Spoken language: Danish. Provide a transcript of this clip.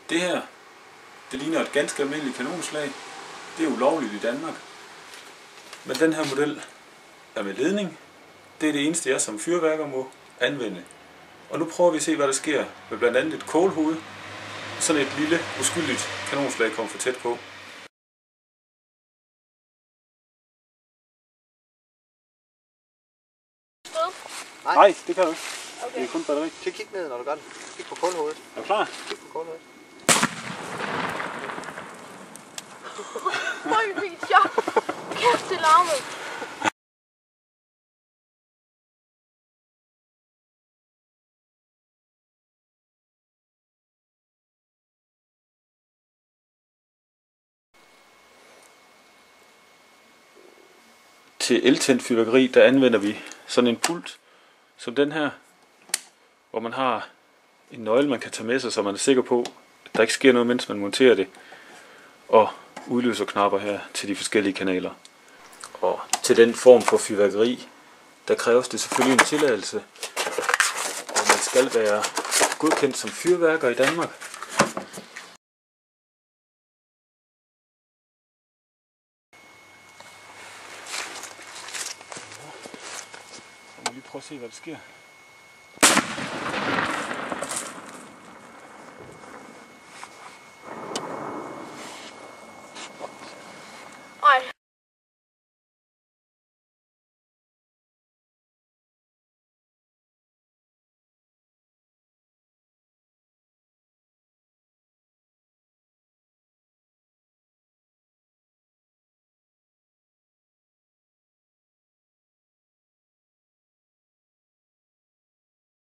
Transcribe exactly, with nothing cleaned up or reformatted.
Det her, det ligner et ganske almindeligt kanonslag. Det er ulovligt i Danmark. Men den her model er med ledning. Det er det eneste, jeg som fyrværker må anvende. Og nu prøver vi at se, hvad der sker med blandt andet et kålhoved. Sådan et lille, uskyldigt kanonslag kommer for tæt på. Nej. Nej, det kan du ikke. Okay. Det er kun batteri. Så kig ned, når du gør det. Kig på kålhovedet. Er du klar? Kig på kålhovedet. Hold mit chok. Kæft, det larmede. Til eltændt fyrværkeri, der anvender vi sådan en pult som den her, hvor man har en nøgle, man kan tage med sig, så man er sikker på, at der ikke sker noget, mens man monterer det, og udløser knapper her til de forskellige kanaler. Og til den form for fyrværkeri, der kræves det selvfølgelig en tilladelse, og man skal være godkendt som fyrværker i Danmark. Så må vi lige prøve at se, hvad der sker.